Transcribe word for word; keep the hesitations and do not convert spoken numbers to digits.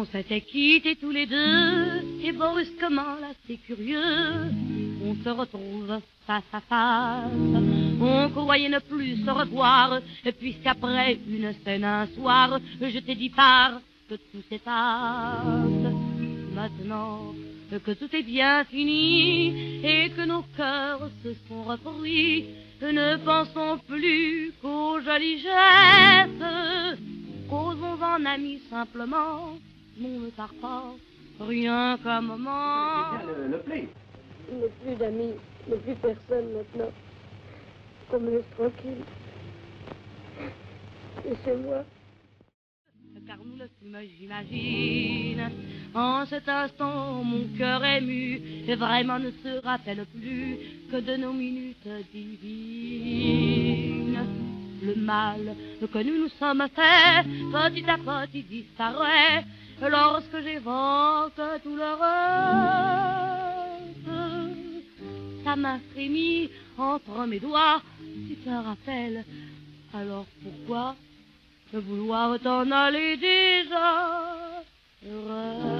On s'était quittés tous les deux, et brusquement, là c'est curieux, on se retrouve face à face. On croyait ne plus se revoir, puisqu'après une scène un soir, je t'ai dit pars, que tout s'efface. Maintenant que tout est bien fini, et que nos cœurs se sont repris, ne pensons plus qu'aux jolies gestes. Causons en amis simplement, on ne part pas, rien qu'un moment. Le, le play. Il n'est plus d'amis, il n'est plus personne maintenant. Qu'on me laisse tranquille. Laissez-moi. Car nous le fûmes, j'imagine. En cet instant, mon cœur ému, et vraiment ne se rappelle plus que de nos minutes divines. Le mal que nous nous sommes fait, petit à petit disparaît, lorsque j'évoque tout le reste. Ta main frémit entre mes doigts, tu te rappelles, alors pourquoi vouloir t'en aller déjà? Reste.